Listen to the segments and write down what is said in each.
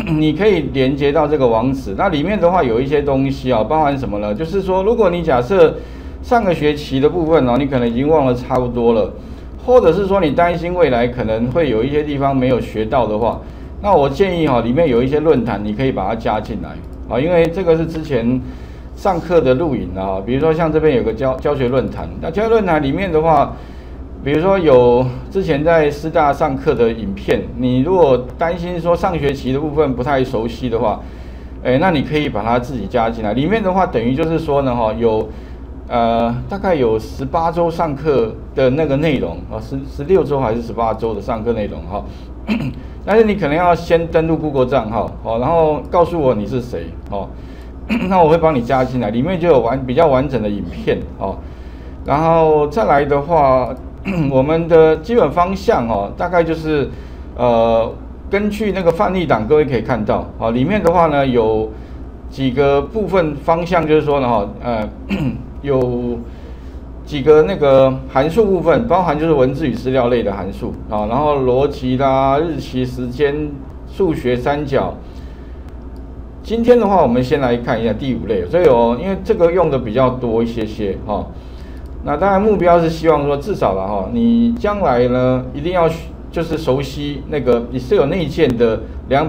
你可以连接到这个网址。那里面的话有一些东西啊，包含什么呢？就是说，如果你假设上个学期的部分哦，你可能已经忘了差不多了，或者是说你担心未来可能会有一些地方没有学到的话，那我建议哈，里面有一些论坛，你可以把它加进来啊，因为这个是之前上课的录影啊，比如说像这边有个教学论坛，那教学论坛里面的话，比如说有之前在师大上课的影片，你如果担心说上学期的部分不太熟悉的话，那你可以把它自己加进来。里面的话等于就是说呢，哈，有大概有18周上课的那个内容啊，16周还是18周的上课内容哈。但是你可能要先登录 Google 账号，哦，然后告诉我你是谁，哦，那我会帮你加进来，里面就有比较完整的影片，哦，然后再来的话，我们的基本方向哦，大概就是根据那个范例档，各位可以看到，哦，里面的话呢有几个部分方向，就是说呢，哈，有几个那个函数部分，包含就是文字与资料类的函数啊，然后逻辑啦、日期、时间、数学、三角。今天的话，我们先来看一下第5类，所以因为这个用的比较多一些哈。那当然目标是希望说，至少了哈，你将来呢一定要就是熟悉那个Excel内建的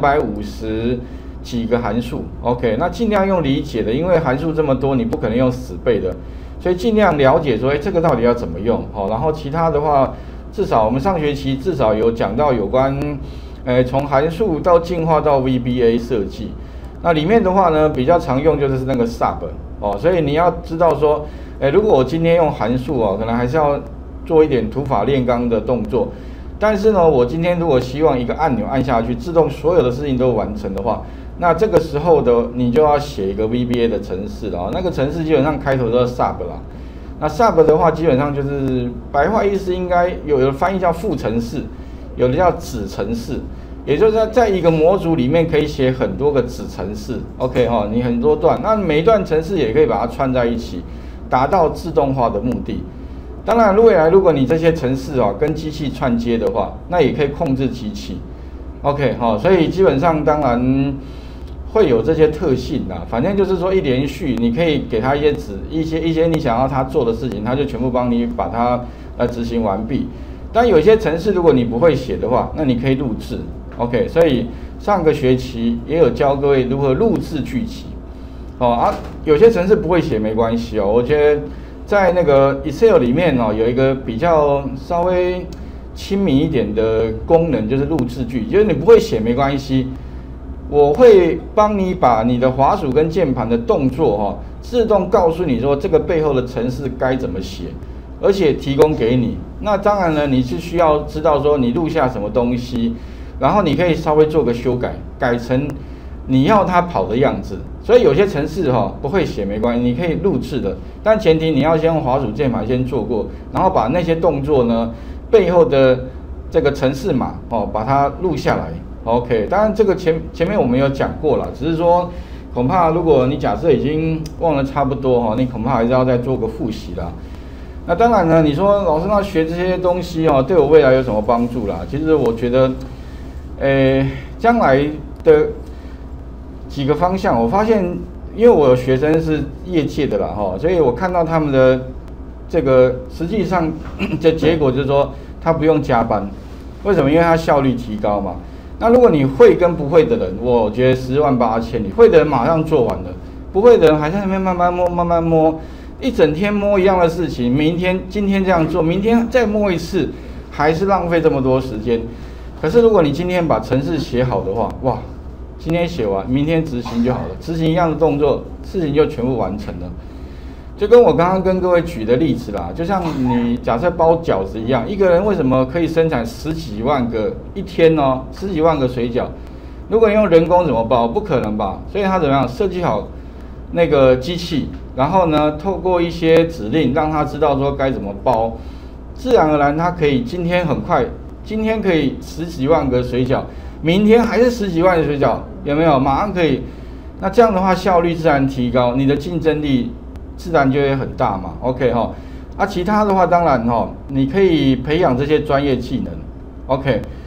250几个函数 ，OK， 那尽量用理解的，因为函数这么多，你不可能用死背的。所以尽量了解说，这个到底要怎么用，好，然后其他的话，至少我们上学期至少有讲到有关，从函数到进化到 VBA 设计，那里面的话呢，比较常用就是那个 sub 哦，所以你要知道说，如果我今天用函数可能还是要做一点土法炼钢的动作，但是呢，我今天如果希望一个按钮按下去，自动所有的事情都完成的话，那这个时候的你就要写一个 VBA 的程式了，那个程式基本上开头都是 sub 啦。那 sub 的话，基本上就是白话意思应该有的翻译叫副程式，有的叫子程式，也就是在一个模组里面可以写很多个子程式 ，OK 哈，你很多段，那每一段程式也可以把它串在一起，达到自动化的目的。当然，未来如果你这些程式跟机器串接的话，那也可以控制机器 ，OK 哈，所以基本上当然会有这些特性啦。反正就是说一连续，你可以给它一些你想要它做的事情，它就全部帮你把它执行完毕。但有些程式如果你不会写的话，那你可以录制 ，OK。所以上个学期也有教各位如何录制句集，有些程式不会写没关系哦，我觉得。在那个 Excel 里面有一个比较稍微亲民一点的功能，就是录制句，就是你不会写没关系，我会帮你把你的滑鼠跟键盘的动作自动告诉你说这个背后的程式该怎么写，而且提供给你。那当然呢，你是需要知道说你录下什么东西，然后你可以稍微做个修改，改成你要它跑的样子。所以有些程式不会写没关系，你可以录制的，但前提你要先用滑鼠键盘先做过，然后把那些动作呢背后的这个程式码把它录下来 ，OK。当然这个前面我们有讲过了，只是说恐怕如果你假设已经忘了差不多你恐怕还是要再做个复习啦。那当然呢，你说老师那学这些东西对我未来有什么帮助啦？其实我觉得，将来的几个方向，我发现，因为我有学生是业界的啦所以我看到他们的这个实际上的结果就是说，他不用加班，为什么？因为他效率提高嘛。那如果你会跟不会的人，我觉得10万8千里，会的人马上做完了，不会的人还在那边慢慢摸，一整天摸一样的事情，今天这样做，明天再摸一次，还是浪费这么多时间。可是如果你今天把程式写好的话，哇！今天写完，明天执行就好了，执行一样的动作，事情就全部完成了。就跟我刚刚跟各位举的例子啦，就像你假设包饺子一样，一个人为什么可以生产10几万个一天呢？10几万个水饺，如果你用人工怎么包？不可能吧？所以他怎么样设计好那个机器，然后呢，透过一些指令让他知道说该怎么包，自然而然他可以今天很快，今天可以10几万个水饺。明天还是10几万的水饺，有没有？马上可以，那这样的话效率自然提高，你的竞争力自然就会很大嘛。OK 其他的话当然你可以培养这些专业技能。OK，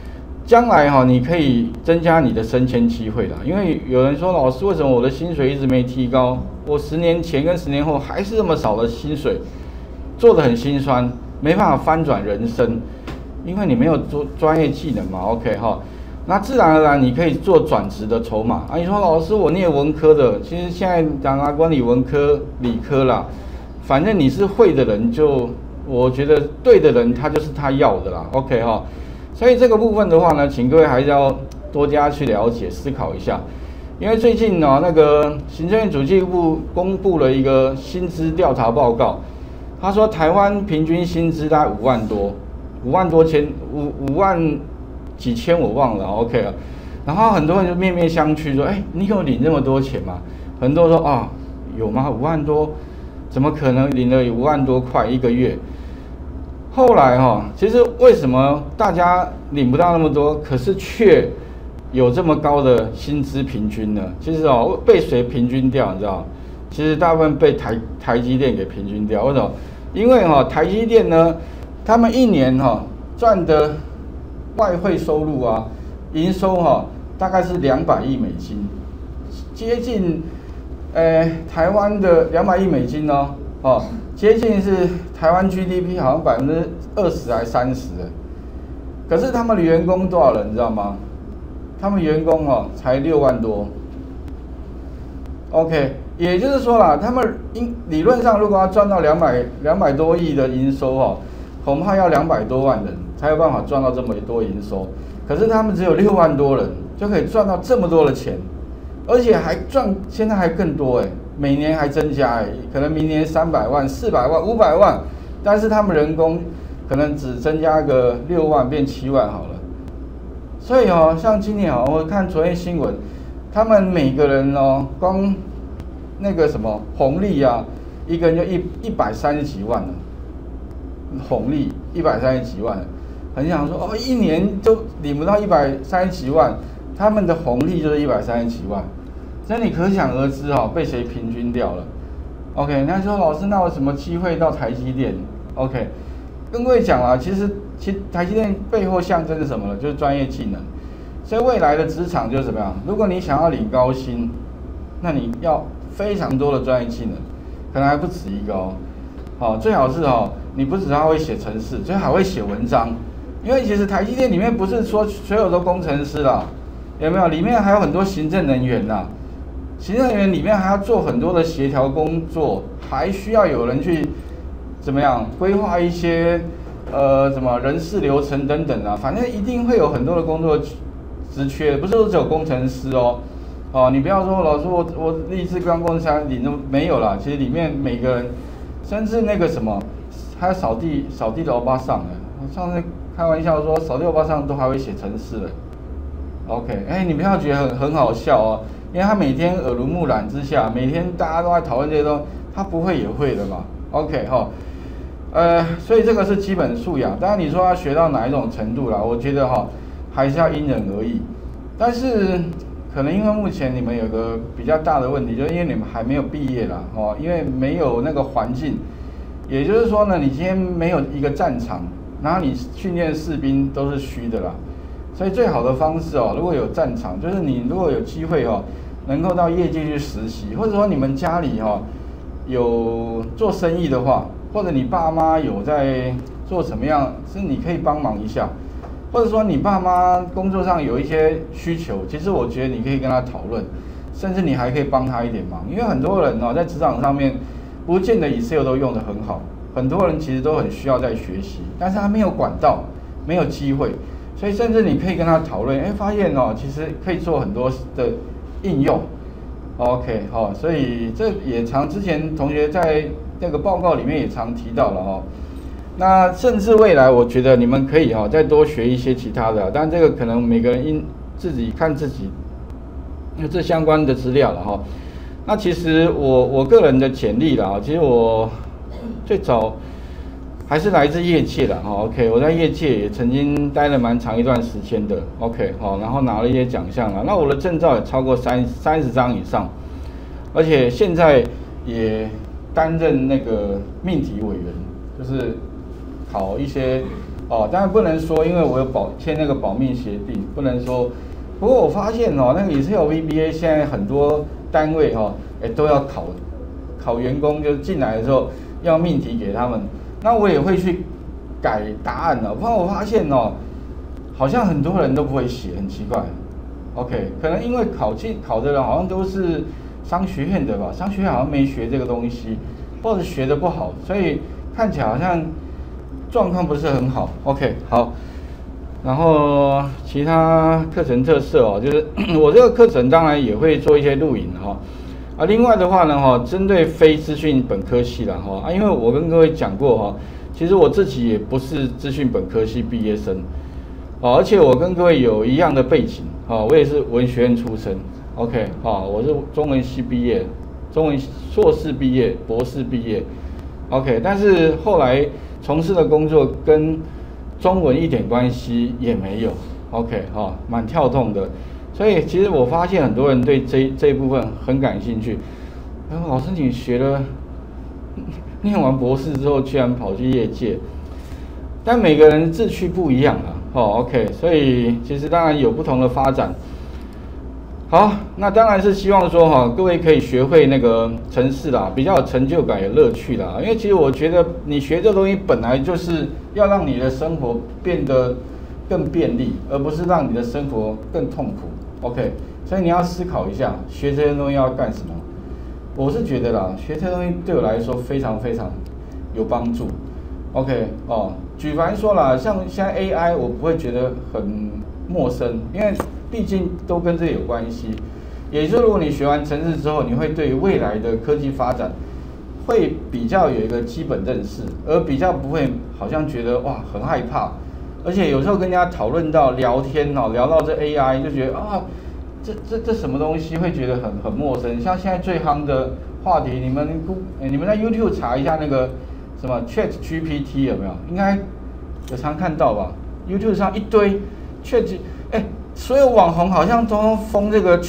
将来哈，你可以增加你的升迁机会啦。因为有人说，老师，为什么我的薪水一直没提高？我10年前跟10年后还是这么少的薪水，做得很心酸，没办法翻转人生，因为你没有做专业技能嘛。OK 哈，那自然而然你可以做转职的筹码啊。你说老师，我念文科的，其实现在当然管理文科、理科啦，反正你是会的人就，我觉得对的人他就是他要的啦。OK 哈。所以这个部分的话呢，请各位还是要多加去了解、思考一下，因为最近呢，那个行政院主计部公布了一个薪资调查报告，他说台湾平均薪资大概5万多，5万几千我忘了 ，OK 了。然后很多人就面面相觑说，哎，你有领那么多钱吗？很多人说啊，有吗？5万多，怎么可能领了5万多块一个月？后来哈，其实为什么大家领不到那么多，可是却有这么高的薪资平均呢？其实哦，被谁平均掉？你知道？其实大部分被台积电给平均掉。为什么？因为哈，台积电呢，他们一年哈赚的外汇收入啊，营收哈大概是200亿美金，接近台湾的200亿美金哦。哦，接近是台湾 GDP 好像20%还30%的，可是他们的员工多少人，你知道吗？他们员工哦才6万多。OK， 也就是说啦，他们理论上如果要赚到200多亿的营收哦，恐怕要200多万人才有办法赚到这么多营收。可是他们只有6万多人就可以赚到这么多的钱，而且还现在还更多哎。每年还增加可能明年300万、400万、500万，但是他们人工可能只增加个6万变7万好了。所以哦，像今年哦，我看昨天新闻，他们每个人哦，光那个什么红利啊，一个人就130几万了，红利130几万了，很想说哦，一年都领不到130几万，他们的红利就是130几万。所以你可想而知被谁平均掉了 ？OK， 那说老师，那有什么机会到台积电 ？OK， 跟各位讲啦，其实台积电背后象征是什么呢？就是专业技能。所以未来的职场就是怎么样？如果你想要领高薪，那你要非常多的专业技能，可能还不止一个哦。好，最好是你不只要会写程式，最好会写文章，因为其实台积电里面不是说所有都工程师啦，有没有？里面还有很多行政人员呐。行政人员里面还要做很多的协调工作，还需要有人去怎么样规划一些什么人事流程等等啊，反正一定会有很多的工作职缺，不是说只有工程师哦。你不要说老师我立志当工程师领都没有啦，其实里面每个人，甚至那个什么，还有扫地的欧巴桑我上次开玩笑说扫地欧巴桑都还会写程式的。OK， 你不要觉得很好笑哦。因为他每天耳濡目染之下，每天大家都在讨论这些东西，他不会也会的嘛。OK 所以这个是基本素养。当然你说要学到哪一种程度啦，我觉得还是要因人而异。但是可能因为目前你们有个比较大的问题，就是因为你们还没有毕业啦，因为没有那个环境，也就是说呢，你今天没有一个战场，然后你训练士兵都是虚的啦。所以最好的方式如果有战场，就是你如果有机会能够到业界去实习，或者说你们家里有做生意的话，或者你爸妈有在做什么样，是你可以帮忙一下，或者说你爸妈工作上有一些需求，其实我觉得你可以跟他讨论，甚至你还可以帮他一点忙，因为很多人在职场上面不见得 Excel 都用得很好，很多人其实都很需要在学习，但是他没有管道，没有机会，所以甚至你可以跟他讨论，发现其实可以做很多的应用 ，OK， 所以这也之前同学在那个报告里面也常提到了那甚至未来我觉得你们可以再多学一些其他的，但这个可能每个人因自己看自己，这相关的资料了那其实我个人的简历啦，其实我最早还是来自业界的OK， 我在业界也曾经待了蛮长一段时间的 OK 然后拿了一些奖项啦，那我的证照也超过30张以上，而且现在也担任那个命题委员，就是考一些哦，当然不能说，因为我有签那个保密协定，不能说。不过我发现哦，那个 Excel VBA 现在很多单位都要考员工，就是进来的时候要命题给他们。那我也会去改答案了，不然我发现好像很多人都不会写，很奇怪。OK， 可能因为考的人好像都是商学院的吧，商学院好像没学这个东西，或者学的不好，所以看起来好像状况不是很好。OK， 好。然后其他课程特色就是我这个课程当然也会做一些录影另外的话呢针对非资讯本科系啦因为我跟各位讲过其实我自己也不是资讯本科系毕业生而且我跟各位有一样的背景我也是文学院出身 ，OK 我是中文系毕业，中文硕士毕业，博士毕业 ，OK， 但是后来从事的工作跟中文一点关系也没有 ，OK， 蛮跳动的，所以其实我发现很多人对这一部分很感兴趣。老师，你念完博士之后，居然跑去业界，但每个人志趣不一样OK， 所以其实当然有不同的发展。好，那当然是希望说各位可以学会那个程式啦，比较有成就感、有乐趣啦。因为其实我觉得你学这东西本来就是要让你的生活变得更便利，而不是让你的生活更痛苦。OK， 所以你要思考一下，学这些东西要干什么？我是觉得啦，学这些东西对我来说非常非常有帮助。OK， 举凡说啦，像现在 AI， 我不会觉得很陌生，因为毕竟都跟这有关系。也就是如果你学完程式之后，你会对未来的科技发展会比较有一个基本认识，而比较不会好像觉得哇很害怕。而且有时候跟人家讨论到聊天聊到这 AI， 就觉得这什么东西，会觉得很陌生。像现在最夯的话题，你们在 YouTube 查一下那个什么 ChatGPT 有没有？应该有常看到吧 ？YouTube 上一堆 所有网红好像都封这个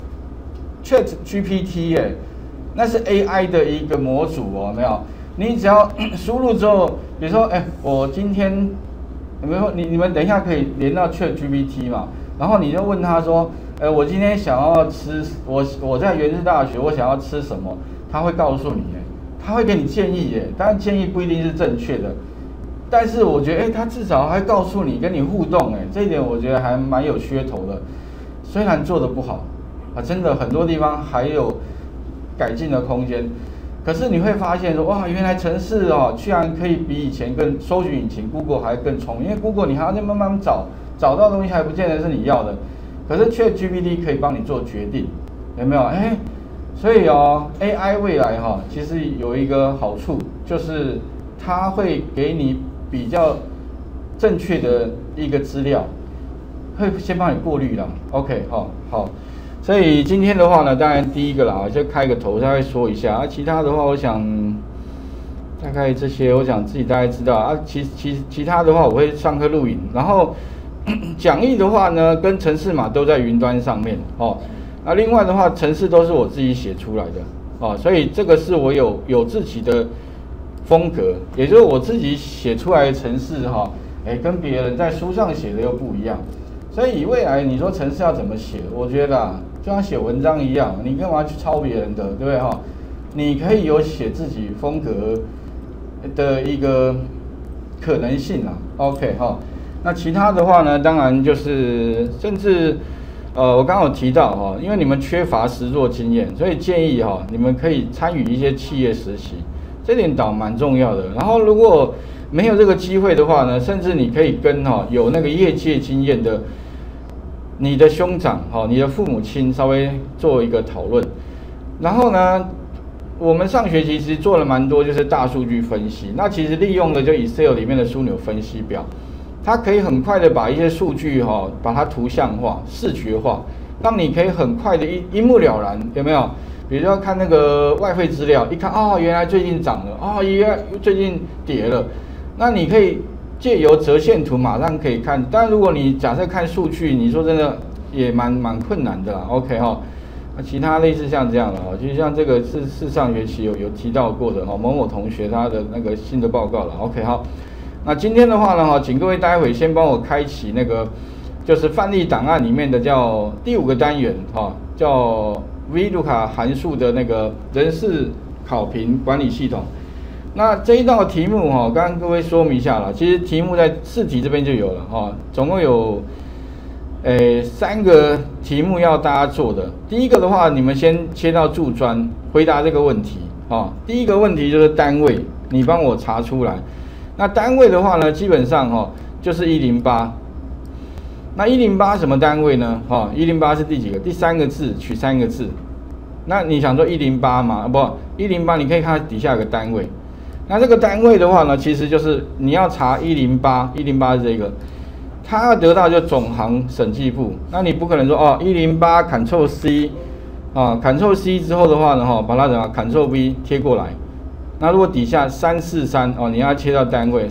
ChatGPT 那是 AI 的一个模组有没有？你只要输入之后，比如说我今天有没有你们等一下可以连到 ChatGPT 嘛？然后你就问他说，我今天想要吃我在元智大学，我想要吃什么？他会告诉你他会给你建议当然建议不一定是正确的。但是我觉得，他至少还告诉你，跟你互动，这一点我觉得还蛮有噱头的。虽然做的不好，真的很多地方还有改进的空间。可是你会发现说，哇，原来程式居然可以比以前更搜寻引擎 Google 还更聪明，因为 Google 你还要再慢慢找到东西还不见得是你要的。可是ChatGPT 可以帮你做决定，有没有？所以AI 未来其实有一个好处，就是它会给你比较正确的一个资料，会先帮你过滤啦。OK， 好，所以今天的话呢，当然第一个啦，就开个头，大概说一下其他的话，我想大概这些，我想自己大概知道其他的话，我会上课录影，然后讲义的话呢，跟程式码都在云端上面那另外的话，程式都是我自己写出来的所以这个是我有自己的风格，也就是我自己写出来的程式跟别人在书上写的又不一样。所以未来你说程式要怎么写，我觉得就像写文章一样，你干嘛去抄别人的，对不对你可以有写自己风格的一个可能性OK 那其他的话呢，当然就是甚至我刚刚有提到因为你们缺乏实作经验，所以建议你们可以参与一些企业实习。这点倒蛮重要的。然后如果没有这个机会的话呢，甚至你可以跟有那个业界经验的你的兄长你的父母亲稍微做一个讨论。然后呢，我们上学期其实做了蛮多，就是大数据分析。那其实利用的就 Excel 里面的枢纽分析表，它可以很快的把一些数据把它图像化、视觉化，让你可以很快的一目了然，有没有？比如说看那个外汇资料，一看原来最近涨了，原来最近跌了，那你可以借由折线图马上可以看。但如果你假设看数据，你说真的也蛮困难的啦。OK 那其他类似像这样的就像这个是上学期有提到过的某某同学他的那个新的报告了。OK 好， 那今天的话呢，请各位待会先帮我开启那个就是范例档案里面的叫第5个单元叫 VLOOKUP 函数的那个人事考评管理系统。那这一道题目刚刚各位说明一下了，其实题目在试题这边就有了总共有3个题目要大家做的。第一个的话，你们先切到注专回答这个问题第一个问题就是单位，你帮我查出来。那单位的话呢，基本上就是108。那108什么单位呢？108是第几个？第3个字取3个字。那你想说108吗？不，108你可以看底下有个单位。那这个单位的话呢，其实就是你要查108是这个，它要得到就总行审计部。那你不可能说108 Ctrl C Ctrl C 之后的话呢把它怎么 Ctrl V 贴过来。那如果底下343你要切到单位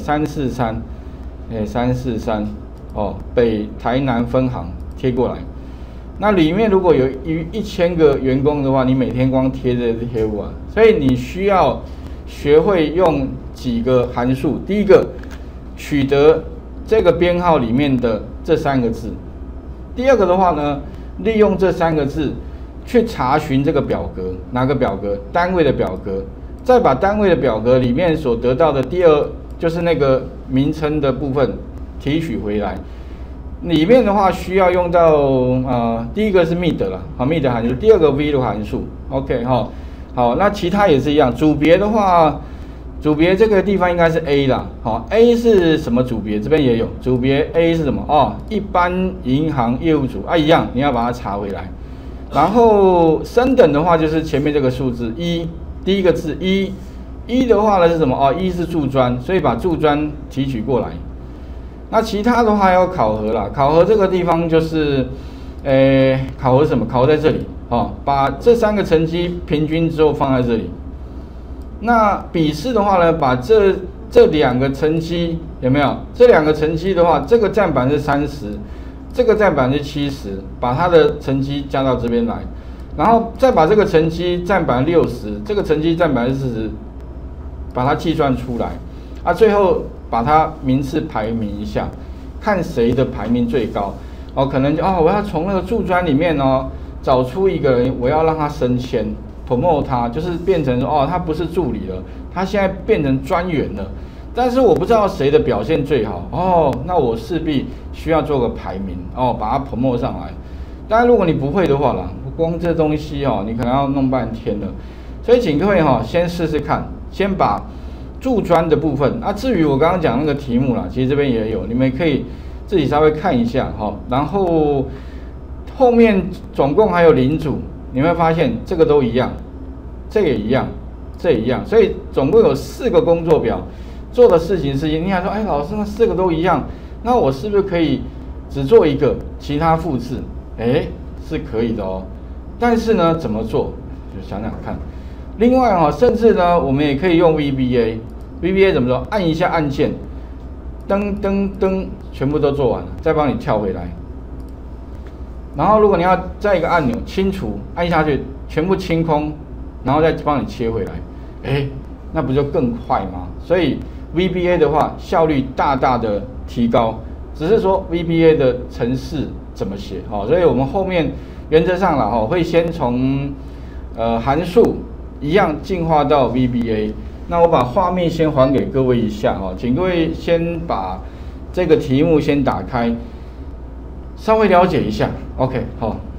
343，343北台南分行贴过来。那里面如果有1000个员工的话，你每天光贴这贴不完，所以你需要学会用几个函数。第一个，取得这个编号里面的这3个字。第二个的话呢，利用这3个字去查询这个表格，哪个表格？单位的表格。再把单位的表格里面所得到的第二就是那个名称的部分提取回来。里面的话需要用到第一个是 MID 了，MID 函数，第二个 VLOOKUP 函数 ，OK 好，那其他也是一样。组别的话，组别这个地方应该是 A 啦，A 是什么组别？这边也有组别 A 是什么？一般银行业务组一样，你要把它查回来。然后升等的话就是前面这个数字1。第一个字一的话呢是什么？一是注专，所以把注专提取过来。那其他的话要考核啦，考核这个地方就是，考核什么？考核在这里把这3个成绩平均之后放在这里。那笔试的话呢，把这2个成绩有没有？这2个成绩的话，这个占30%，这个占70%，把它的成绩加到这边来。然后再把这个成绩占60%，这个成绩占40%，把它计算出来，最后把它名次排名一下，看谁的排名最高。可能就我要从那个注专里面找出一个人，我要让他升迁 ，promote 他，就是变成说他不是助理了，他现在变成专员了。但是我不知道谁的表现最好那我势必需要做个排名把它 promote 上来。当然，如果你不会的话啦，光这东西你可能要弄半天了。所以请各位先试试看，先把注专的部分至于我刚刚讲那个题目啦，其实这边也有，你们可以自己稍微看一下然后后面总共还有0组，你会发现这个都一样，这也一样，这也一样，所以总共有4个工作表，做的事情。你还说，老师那4个都一样，那我是不是可以只做一个，其他复制？是可以的但是呢，怎么做？就想想看。另外甚至呢，我们也可以用 VBA。VBA 怎么做？按一下按键，噔噔噔，全部都做完了，再帮你跳回来。然后如果你要再一个按钮清除，按下去，全部清空，然后再帮你切回来。那不就更快吗？所以 VBA 的话，效率大大的提高。只是说 VBA 的程式怎么写所以我们后面原则上啦会先从函数一样进化到 VBA。那我把画面先还给各位一下请各位先把这个题目先打开，稍微了解一下。OK 好。